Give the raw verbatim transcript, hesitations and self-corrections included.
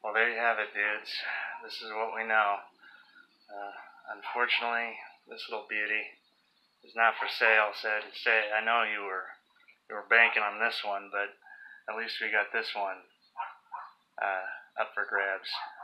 Well, there you have it, dudes. This is what we know. Uh, unfortunately, this little beauty is not for sale. Said, say, I know you were you were banking on this one, but at least we got this one uh, up for grabs.